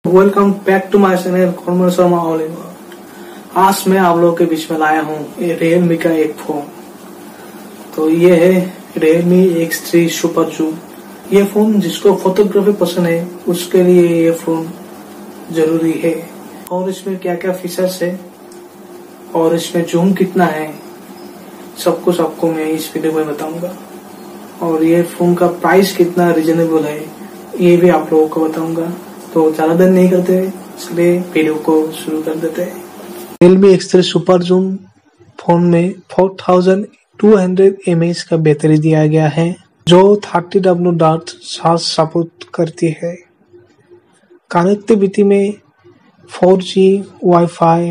Welcome back to my channel Komar Sharma all in one. आज मैं आप लोगों के बीच में लाया हूँ रियलमी का एक फोन। तो ये है रियलमी X3 सुपर जूम। ये फोन जिसको फोटोग्राफी पसंद है उसके लिए ये फोन जरूरी है। और इसमें क्या क्या फीचर्स है और इसमें जूम कितना है सब कुछ आपको मैं इस वीडियो में बताऊंगा। और ये फोन का प्राइस कितना रिजनेबल है ये भी आप लोगों को बताऊंगा। तो ज्यादा देर नहीं करते इसलिए वीडियो को शुरू कर देते हैं। Realme X3 super zoom phone में 4200 mAh का बैटरी दिया गया है जो 30W डार्ट चार्ज सपोर्ट करती है। कनेक्टिविटी में 4G WiFi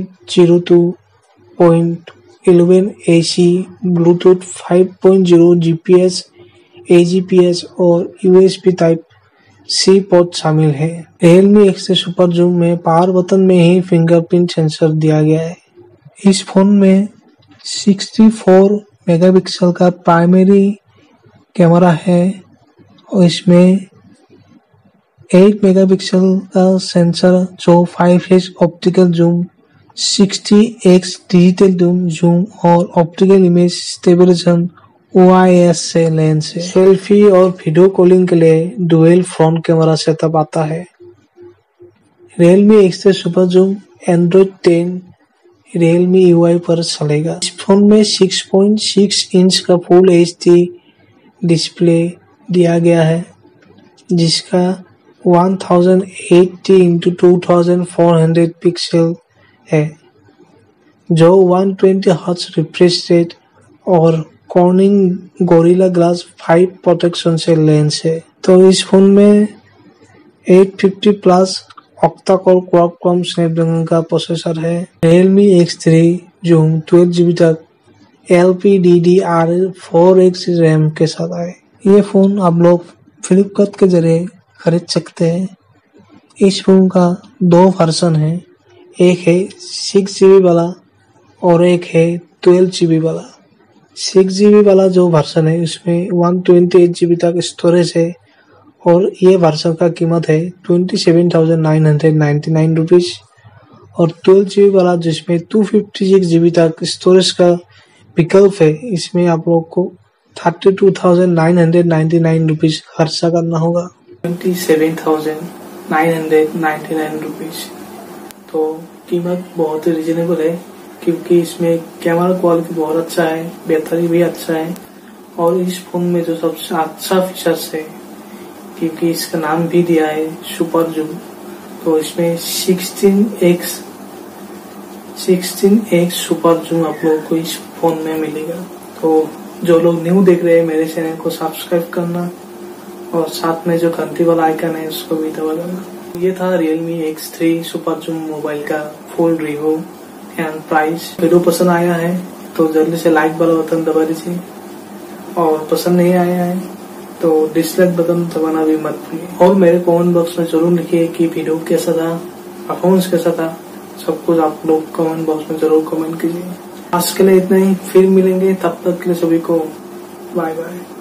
802.11 AC bluetooth 5.0 GPS AGPS और USB टाइप C पोर्ट शामिल है। रियलमी X3 सुपर जूम में पावर बटन में ही फिंगरप्रिंट सेंसर दिया गया है। इस फोन में 64 मेगापिक्सल का प्राइमरी कैमरा है और इसमें 8 मेगापिक्सल का सेंसर जो 5x optical zoom 60x digital zoom और ऑप्टिकल इमेज स्टेबलाइजेशन OIS से लेंस है। सेल्फी और वीडियो कॉलिंग के लिए डुअल फ्रंट कैमरा सेटअप आता है। Realme X3 super zoom Android 10 Realme UI पर चलेगा। इस फोन में 6.6 इंच का फुल HD डिस्प्ले दिया गया है जिसका 1080x2400 पिक्सल है जो 120 हर्ट्ज रिफ्रेश रेट और कॉर्निंग गोरिल्ला ग्लास 5 प्रोटेक्शन से लेंस है। तो इस फोन में 850 plus octa core Qualcomm Snapdragon का प्रोसेसर है। रियलमी X3 जूम 12GB तक LPDDR4X रैम के साथ आए। ये फोन आप लोग फ्लिपकार्ट के जरिए खरीद सकते हैं। इस फोन का 2 वर्जन है, एक है 6GB वाला और एक है 12GB वाला। 6GB वाला जो वर्जन है उसमें 128GB तक स्टोरेज है और ये वर्जन का कीमत है 27,999 रुपीज। और 12GB वाला जिसमें 256GB तक स्टोरेज का विकल्प है इसमें आप लोग को 32,999 रुपीज खर्चा करना होगा। 27,999 रुपीज। तो कीमत बहुत ही रिजनेबल है क्योंकि इसमें कैमरा क्वालिटी बहुत अच्छा है, बैटरी भी अच्छा है और इस फोन में जो सबसे अच्छा फीचर्स है क्योंकि इसका नाम भी दिया है सुपर जूम। तो इसमें 16x सुपर जूम आप लोगों को इस फोन में मिलेगा। तो जो लोग न्यू देख रहे हैं मेरे चैनल को सब्सक्राइब करना और साथ में जो घंटी वाला आइकन है उसको भी दबा देना। ये था Realme X3 super zoom mobile का full review and price. Video पसंद आया है तो जल्दी से लाइक वाला बटन दबा दीजिए और पसंद नहीं आया है तो डिसलाइक बटन दबाना भी मत भूलिए। और मेरे कमेंट बॉक्स में जरूर लिखिए कि वीडियो कैसा था, परफॉर्मेंस कैसा था, सब कुछ आप लोग कमेंट बॉक्स में जरूर कमेंट कीजिए। आज के लिए इतना ही, फिर मिलेंगे, तब तक के लिए सभी को बाय बाय।